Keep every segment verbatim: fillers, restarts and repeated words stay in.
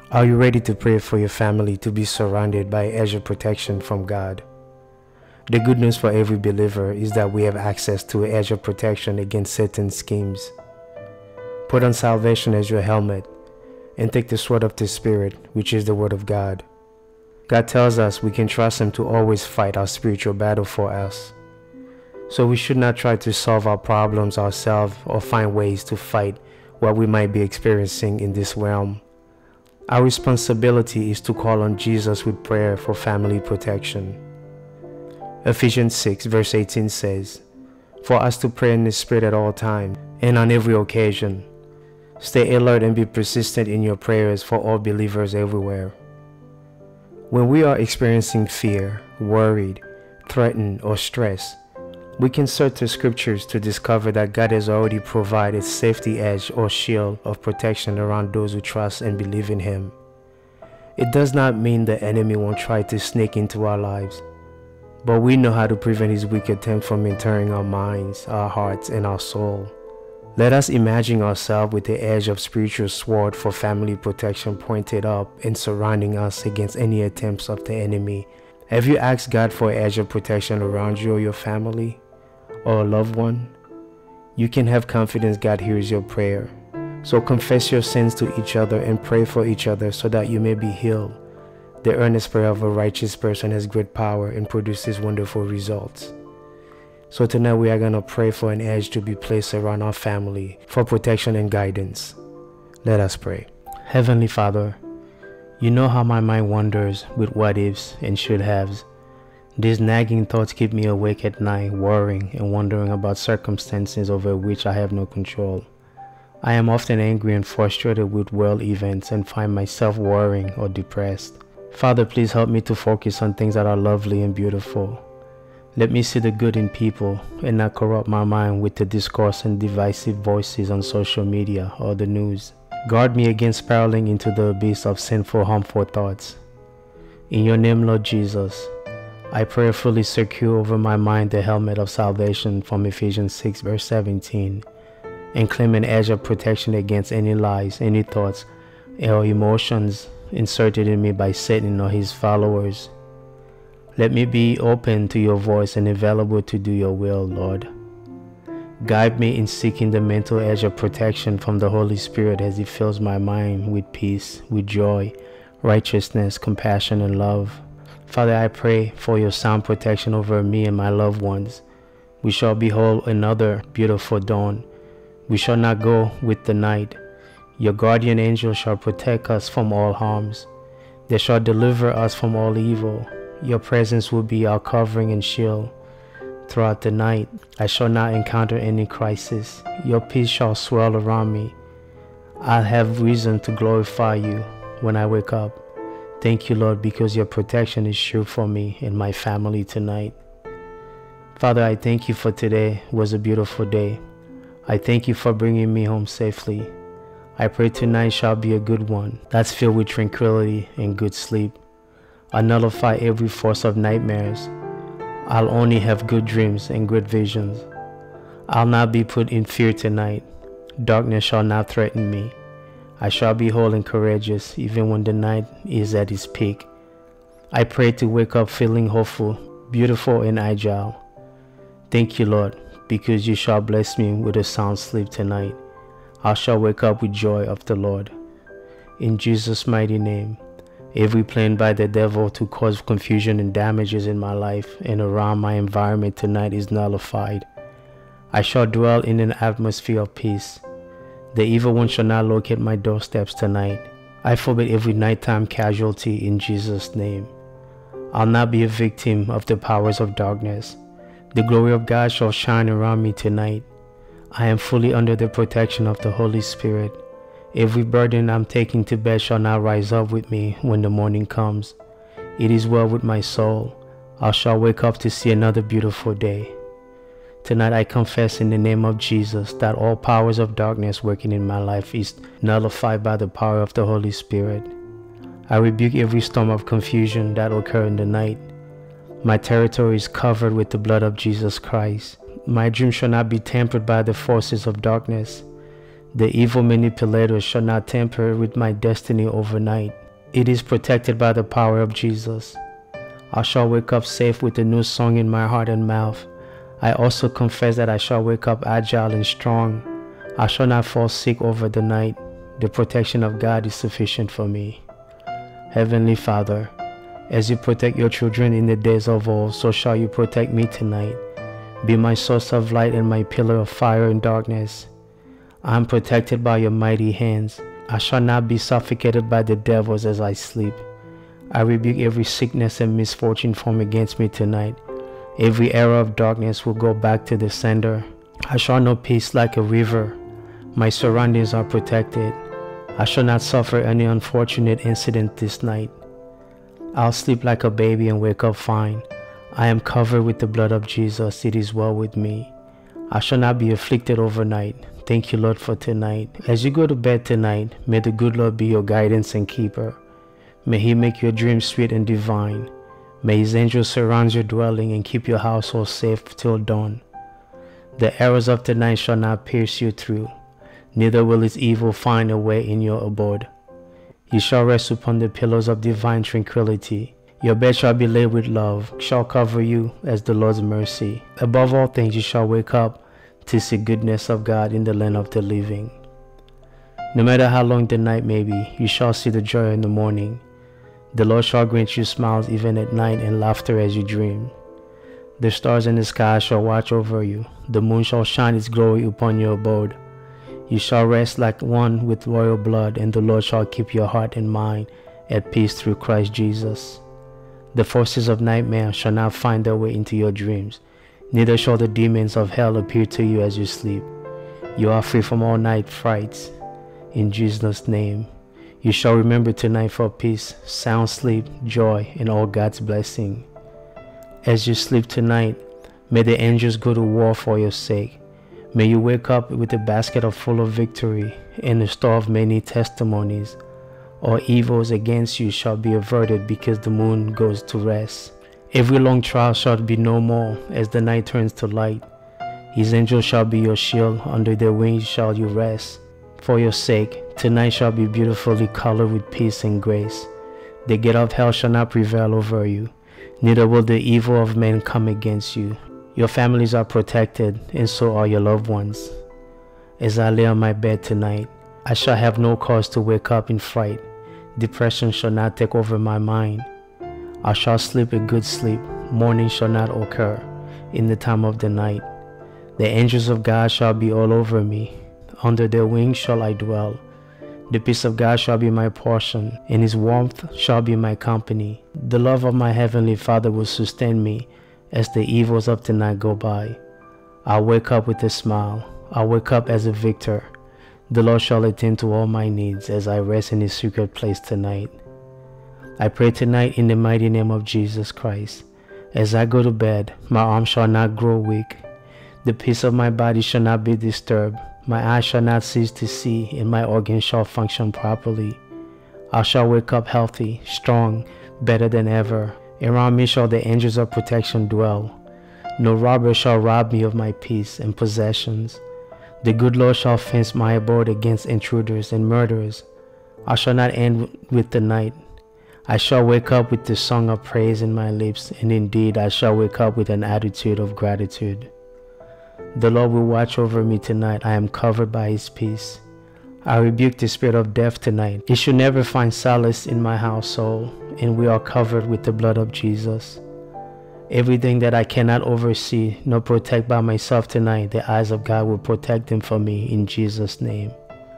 Are you ready to pray for your family to be surrounded by a edge of protection from God? The good news for every believer is that we have access to an edge of protection against Satan's schemes. Put on salvation as your helmet and take the sword of the Spirit, which is the Word of God. God tells us we can trust Him to always fight our spiritual battle for us. So we should not try to solve our problems ourselves or find ways to fight what we might be experiencing in this realm. Our responsibility is to call on Jesus with prayer for family protection. Ephesians six verse eighteen says, "For us to pray in the Spirit at all times and on every occasion. Stay alert and be persistent in your prayers for all believers everywhere." When we are experiencing fear, worried, threatened, or stressed, we can search the scriptures to discover that God has already provided a safety edge or shield of protection around those who trust and believe in Him. It does not mean the enemy won't try to sneak into our lives, but we know how to prevent his wicked attempt from entering our minds, our hearts, and our soul. Let us imagine ourselves with the edge of spiritual sword for family protection pointed up and surrounding us against any attempts of the enemy. Have you asked God for an edge of protection around you or your family or a loved one? You can have confidence God hears your prayer. So confess your sins to each other and pray for each other so that you may be healed. The earnest prayer of a righteous person has great power and produces wonderful results. So tonight we are going to pray for an edge to be placed around our family for protection and guidance. Let us pray. Heavenly Father, you know how my mind wanders with what ifs and should haves. These nagging thoughts keep me awake at night, worrying and wondering about circumstances over which I have no control. I am often angry and frustrated with world events and find myself worrying or depressed. Father, please help me to focus on things that are lovely and beautiful. Let me see the good in people and not corrupt my mind with the discourse and divisive voices on social media or the news. Guard me against spiraling into the abyss of sinful, harmful thoughts. In your name, Lord Jesus, I prayerfully secure over my mind the helmet of salvation from Ephesians six verse seventeen and claim an edge of protection against any lies, any thoughts, or emotions inserted in me by Satan or his followers. Let me be open to your voice and available to do your will, Lord. Guide me in seeking the mental edge of protection from the Holy Spirit as He fills my mind with peace, with joy, righteousness, compassion, and love. Father, I pray for your sound protection over me and my loved ones. We shall behold another beautiful dawn. We shall not go with the night. Your guardian angel shall protect us from all harms. They shall deliver us from all evil. Your presence will be our covering and shield. Throughout the night, I shall not encounter any crisis. Your peace shall swirl around me. I'll have reason to glorify you when I wake up. Thank you, Lord, because your protection is sure for me and my family tonight. Father, I thank you for today. It was a beautiful day. I thank you for bringing me home safely. I pray tonight shall be a good one that's filled with tranquility and good sleep. I nullify every force of nightmares. I'll only have good dreams and good visions. I'll not be put in fear tonight. Darkness shall not threaten me. I shall be whole and courageous even when the night is at its peak. I pray to wake up feeling hopeful, beautiful, and agile. Thank you, Lord, because you shall bless me with a sound sleep tonight. I shall wake up with joy of the Lord. In Jesus' mighty name. Every plan by the devil to cause confusion and damages in my life and around my environment tonight is nullified. I shall dwell in an atmosphere of peace. The evil one shall not locate my doorsteps tonight. I forbid every nighttime casualty in Jesus' name. I'll not be a victim of the powers of darkness. The glory of God shall shine around me tonight. I am fully under the protection of the Holy Spirit. Every burden I'm taking to bed shall not rise up with me when the morning comes. It is well with my soul. I shall wake up to see another beautiful day. Tonight I confess in the name of Jesus that all powers of darkness working in my life is nullified by the power of the Holy Spirit. I rebuke every storm of confusion that occur in the night. My territory is covered with the blood of Jesus Christ. My dreams shall not be tampered by the forces of darkness. The evil manipulators shall not tamper with my destiny overnight. It is protected by the power of Jesus. I shall wake up safe with a new song in my heart and mouth. I also confess that I shall wake up agile and strong. I shall not fall sick over the night. The protection of God is sufficient for me. Heavenly Father, as you protect your children in the days of old, so shall you protect me tonight. Be my source of light and my pillar of fire in darkness. I am protected by your mighty hands. I shall not be suffocated by the devils as I sleep. I rebuke every sickness and misfortune formed against me tonight. Every arrow of darkness will go back to the sender. I shall know peace like a river. My surroundings are protected. I shall not suffer any unfortunate incident this night. I'll sleep like a baby and wake up fine. I am covered with the blood of Jesus. It is well with me. I shall not be afflicted overnight. Thank you, Lord, for tonight. As you go to bed tonight, may the good Lord be your guidance and keeper. May he make your dreams sweet and divine. May his angels surround your dwelling and keep your household safe till dawn. The arrows of the night shall not pierce you through, neither will its evil find a way in your abode. You shall rest upon the pillows of divine tranquility. Your bed shall be laid with love, shall cover you as the Lord's mercy. Above all things you shall wake up to see goodness of God in the land of the living. No matter how long the night may be, you shall see the joy in the morning. The Lord shall grant you smiles even at night and laughter as you dream. The stars in the sky shall watch over you. The moon shall shine its glory upon your abode. You shall rest like one with royal blood, and the Lord shall keep your heart and mind at peace through Christ Jesus. The forces of nightmare shall not find their way into your dreams, neither shall the demons of hell appear to you as you sleep. You are free from all night frights. In Jesus' name, you shall remember tonight for peace, sound sleep, joy, and all God's blessing. As you sleep tonight, may the angels go to war for your sake. May you wake up with a basket of full of victory and a store of many testimonies. All evils against you shall be averted because the moon goes to rest. Every long trial shall be no more as the night turns to light. His angels shall be your shield, under their wings shall you rest. For your sake, tonight shall be beautifully colored with peace and grace. The gate of hell shall not prevail over you, neither will the evil of men come against you. Your families are protected, and so are your loved ones. As I lay on my bed tonight, I shall have no cause to wake up in fright. Depression shall not take over my mind. I shall sleep a good sleep. Morning shall not occur in the time of the night. The angels of God shall be all over me. Under their wings shall I dwell. The peace of God shall be my portion, and his warmth shall be my company. The love of my heavenly Father will sustain me as the evils of the night go by. I'll wake up with a smile. I'll wake up as a victor. The Lord shall attend to all my needs as I rest in his secret place tonight. I pray tonight in the mighty name of Jesus Christ. As I go to bed, my arms shall not grow weak. The peace of my body shall not be disturbed. My eyes shall not cease to see, and my organs shall function properly. I shall wake up healthy, strong, better than ever. Around me shall the angels of protection dwell. No robber shall rob me of my peace and possessions. The good Lord shall fence my abode against intruders and murderers. I shall not end with the night. I shall wake up with the song of praise in my lips, and indeed I shall wake up with an attitude of gratitude. The Lord will watch over me tonight. I am covered by his peace. I rebuke the spirit of death tonight. It should never find solace in my household, and we are covered with the blood of Jesus. Everything that I cannot oversee nor protect by myself tonight, the eyes of God will protect them for me in Jesus' name.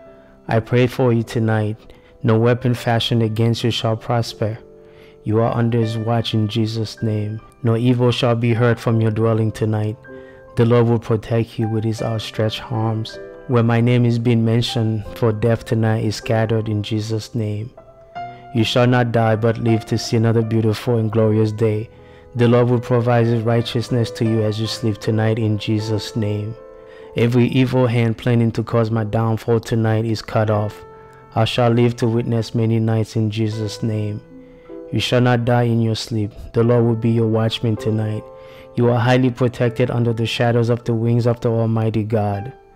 I pray for you tonight. No weapon fashioned against you shall prosper. You are under his watch in Jesus' name. No evil shall be heard from your dwelling tonight. The Lord will protect you with his outstretched arms. Where my name is being mentioned, for death tonight is scattered in Jesus' name. You shall not die but live to see another beautiful and glorious day. The Lord will provide his righteousness to you as you sleep tonight in Jesus' name. Every evil hand planning to cause my downfall tonight is cut off. I shall live to witness many nights in Jesus' name. You shall not die in your sleep. The Lord will be your watchman tonight. You are highly protected under the shadows of the wings of the Almighty God.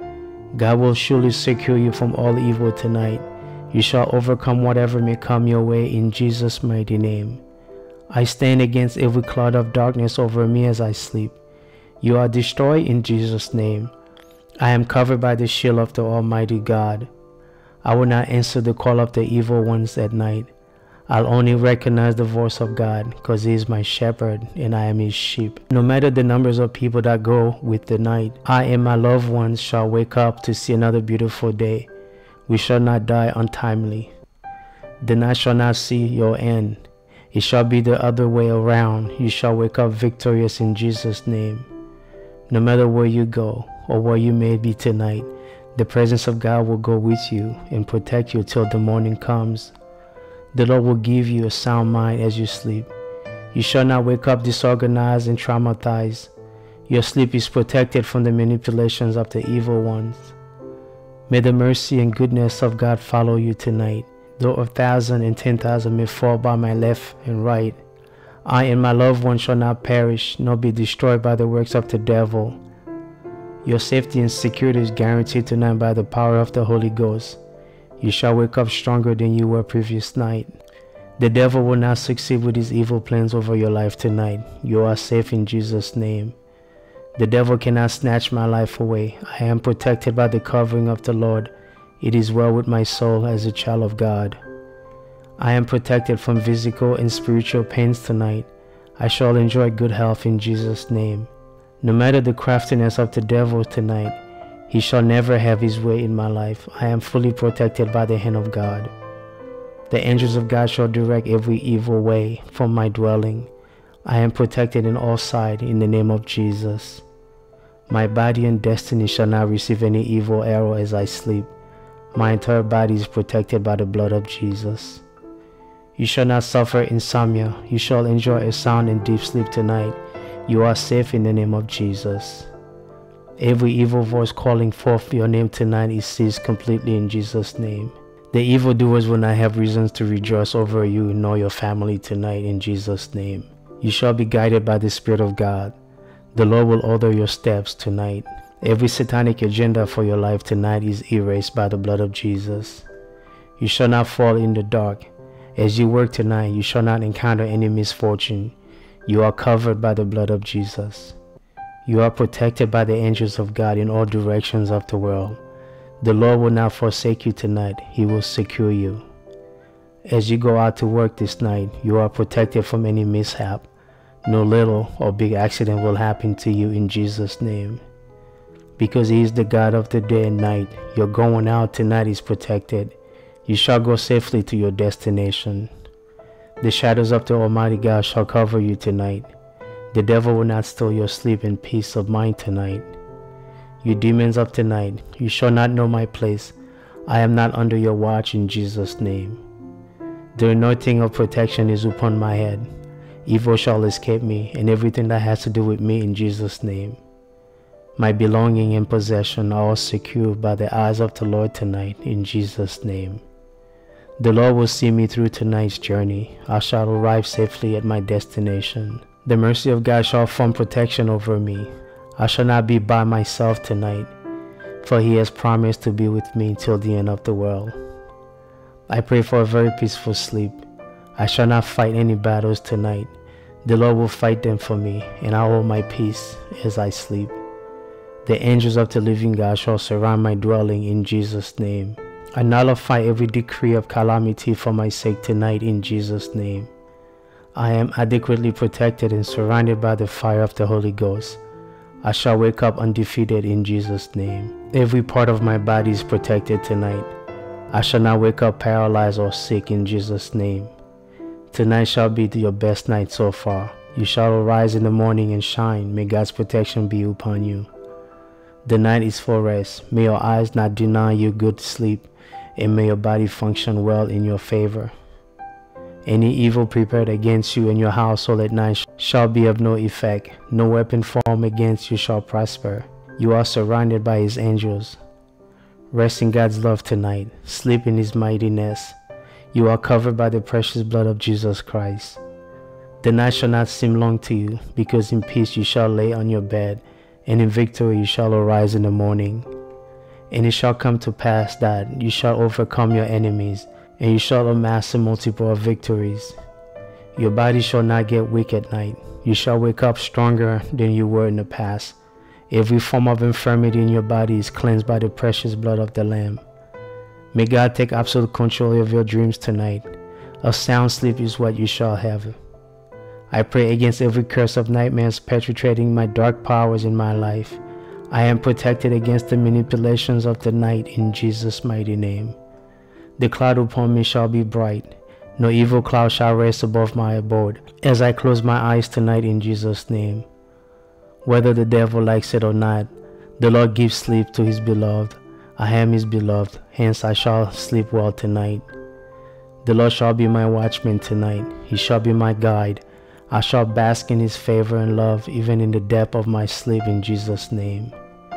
God will surely secure you from all evil tonight. You shall overcome whatever may come your way in Jesus' mighty name. I stand against every cloud of darkness over me as I sleep. You are destroyed in Jesus' name. I am covered by the shield of the Almighty God. I will not answer the call of the evil ones at night. I'll only recognize the voice of God, because He is my shepherd and I am His sheep. No matter the numbers of people that go with the night, I and my loved ones shall wake up to see another beautiful day. We shall not die untimely. The night shall not see your end. It shall be the other way around. You shall wake up victorious in Jesus' name. No matter where you go or where you may be tonight, the presence of God will go with you and protect you till the morning comes. The Lord will give you a sound mind as you sleep. You shall not wake up disorganized and traumatized. Your sleep is protected from the manipulations of the evil ones. May the mercy and goodness of God follow you tonight. Though a thousand and ten thousand may fall by my left and right, I and my loved ones shall not perish, nor be destroyed by the works of the devil. Your safety and security is guaranteed tonight by the power of the Holy Ghost. You shall wake up stronger than you were previous night. The devil will not succeed with his evil plans over your life tonight. You are safe in Jesus' name. The devil cannot snatch my life away. I am protected by the covering of the Lord. It is well with my soul as a child of God. I am protected from physical and spiritual pains tonight. I shall enjoy good health in Jesus' name. No matter the craftiness of the devil tonight, he shall never have his way in my life. I am fully protected by the hand of God. The angels of God shall direct every evil way from my dwelling. I am protected in all sides in the name of Jesus. My body and destiny shall not receive any evil arrow as I sleep. My entire body is protected by the blood of Jesus. You shall not suffer insomnia. You shall enjoy a sound and deep sleep tonight. You are safe in the name of Jesus. Every evil voice calling forth your name tonight is ceased completely in Jesus' name. The evildoers will not have reasons to rejoice over you nor your family tonight in Jesus' name. You shall be guided by the Spirit of God. The Lord will order your steps tonight. Every satanic agenda for your life tonight is erased by the blood of Jesus. You shall not fall in the dark. As you work tonight, you shall not encounter any misfortune. You are covered by the blood of Jesus. You are protected by the angels of God in all directions of the world. The Lord will not forsake you tonight. He will secure you. As you go out to work this night, you are protected from any mishap. No little or big accident will happen to you in Jesus' name. Because He is the God of the day and night, your going out tonight is protected. You shall go safely to your destination. The shadows of the Almighty God shall cover you tonight. The devil will not steal your sleep and peace of mind tonight. You demons of tonight, you shall not know my place. I am not under your watch in Jesus' name. The anointing of protection is upon my head. Evil shall escape me and everything that has to do with me in Jesus' name. My belonging and possession are all secured by the eyes of the Lord tonight in Jesus' name. The Lord will see me through tonight's journey. I shall arrive safely at my destination. The mercy of God shall form protection over me. I shall not be by myself tonight, for He has promised to be with me till the end of the world. I pray for a very peaceful sleep. I shall not fight any battles tonight. The Lord will fight them for me, and I hold my peace as I sleep. The angels of the living God shall surround my dwelling in Jesus' name. I nullify every decree of calamity for my sake tonight in Jesus' name. I am adequately protected and surrounded by the fire of the Holy Ghost. I shall wake up undefeated in Jesus' name. Every part of my body is protected tonight. I shall not wake up paralyzed or sick in Jesus' name. Tonight shall be your best night so far. You shall arise in the morning and shine. May God's protection be upon you. The night is for rest. May your eyes not deny you good sleep, and may your body function well in your favor. Any evil prepared against you and your household at night shall be of no effect. No weapon formed against you shall prosper. You are surrounded by His angels. Rest in God's love tonight. Sleep in His mightiness. You are covered by the precious blood of Jesus Christ. The night shall not seem long to you, because in peace you shall lay on your bed, and in victory you shall arise in the morning. And it shall come to pass that you shall overcome your enemies, and you shall amass a multiple of victories. Your body shall not get weak at night. You shall wake up stronger than you were in the past. Every form of infirmity in your body is cleansed by the precious blood of the Lamb. May God take absolute control of your dreams tonight. A sound sleep is what you shall have. I pray against every curse of nightmares perpetrating my dark powers in my life. I am protected against the manipulations of the night in Jesus' mighty name. The cloud upon me shall be bright. No evil cloud shall rest above my abode as I close my eyes tonight in Jesus' name. Whether the devil likes it or not, the Lord gives sleep to his beloved. I am his beloved, hence I shall sleep well tonight. The Lord shall be my watchman tonight. He shall be my guide. I shall bask in his favor and love even in the depth of my sleep in Jesus' name.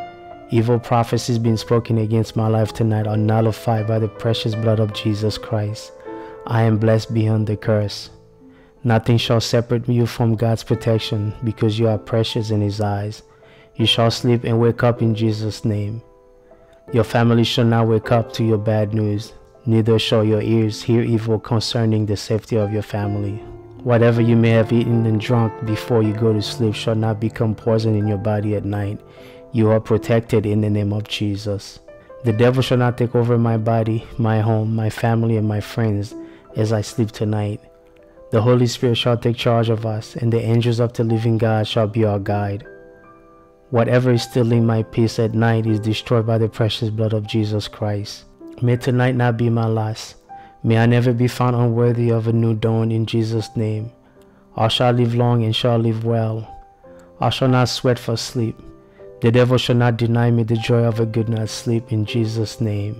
Evil prophecies being spoken against my life tonight are nullified by the precious blood of Jesus Christ. I am blessed beyond the curse. Nothing shall separate you from God's protection because you are precious in his eyes. You shall sleep and wake up in Jesus' name. Your family shall not wake up to your bad news, neither shall your ears hear evil concerning the safety of your family. Whatever you may have eaten and drunk before you go to sleep shall not become poison in your body at night. You are protected in the name of Jesus. The devil shall not take over my body, my home, my family, and my friends as I sleep tonight. The Holy Spirit shall take charge of us, and the angels of the living God shall be our guide. Whatever is stealing my peace at night is destroyed by the precious blood of Jesus Christ. May tonight not be my last. May I never be found unworthy of a new dawn in Jesus' name. I shall live long and shall live well. I shall not sweat for sleep. The devil shall not deny me the joy of a good night's sleep in Jesus' name.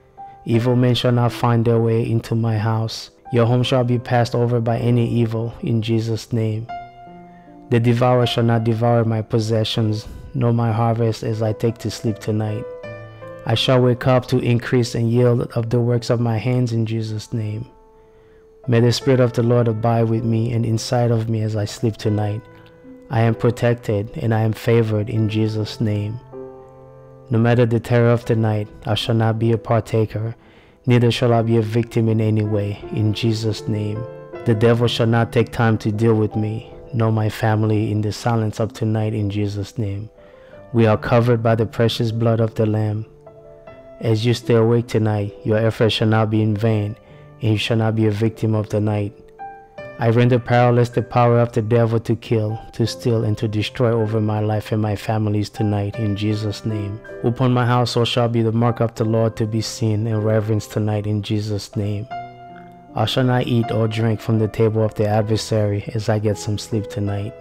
Evil men shall not find their way into my house. Your home shall be passed over by any evil in Jesus' name. The devourer shall not devour my possessions, nor my harvest as I take to sleep tonight. I shall wake up to increase and yield of the works of my hands in Jesus' name. May the Spirit of the Lord abide with me and inside of me as I sleep tonight. I am protected and I am favored in Jesus' name. No matter the terror of the night, I shall not be a partaker, neither shall I be a victim in any way, in Jesus' name. The devil shall not take time to deal with me, nor my family in the silence of tonight in Jesus' name. We are covered by the precious blood of the Lamb. As you stay awake tonight, your efforts shall not be in vain, and you shall not be a victim of the night. I render powerless the power of the devil to kill, to steal, and to destroy over my life and my families tonight in Jesus' name. Upon my household shall be the mark of the Lord to be seen and reverenced tonight in Jesus' name. I shall not eat or drink from the table of the adversary as I get some sleep tonight.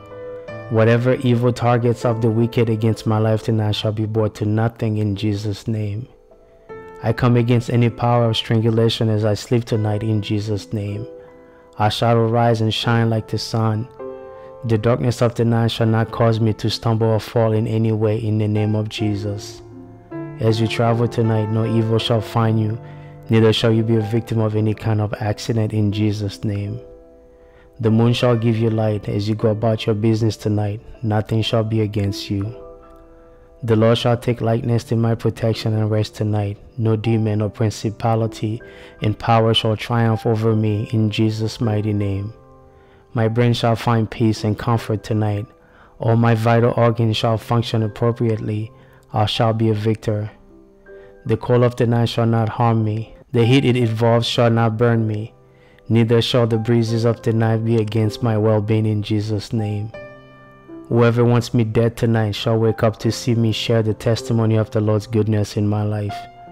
Whatever evil targets of the wicked against my life tonight shall be brought to nothing in Jesus' name. I come against any power of strangulation as I sleep tonight in Jesus' name. I shall arise and shine like the sun. The darkness of the night shall not cause me to stumble or fall in any way in the name of Jesus. As you travel tonight, no evil shall find you, neither shall you be a victim of any kind of accident in Jesus' name. The moon shall give you light as you go about your business tonight. Nothing shall be against you. The Lord shall take likeness to my protection and rest tonight. No demon or principality and power shall triumph over me in Jesus' mighty name. My brain shall find peace and comfort tonight. All my vital organs shall function appropriately. I shall be a victor. The cold of the night shall not harm me. The heat it involves shall not burn me. Neither shall the breezes of the night be against my well-being in Jesus' name. Whoever wants me dead tonight shall wake up to see me share the testimony of the Lord's goodness in my life.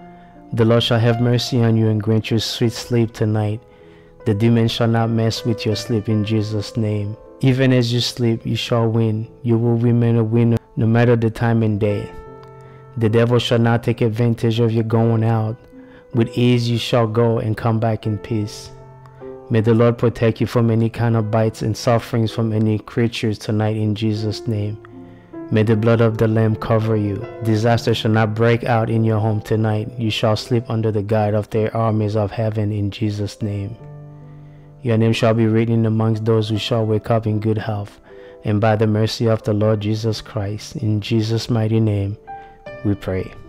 The Lord shall have mercy on you and grant you sweet sleep tonight. The demons shall not mess with your sleep in Jesus' name. Even as you sleep, you shall win. You will remain a winner no matter the time and day. The devil shall not take advantage of your going out. With ease you shall go and come back in peace. May the Lord protect you from any kind of bites and sufferings from any creatures tonight in Jesus' name. May the blood of the Lamb cover you. Disaster shall not break out in your home tonight. You shall sleep under the guide of the armies of heaven in Jesus' name. Your name shall be written amongst those who shall wake up in good health, and by the mercy of the Lord Jesus Christ, in Jesus' mighty name, we pray.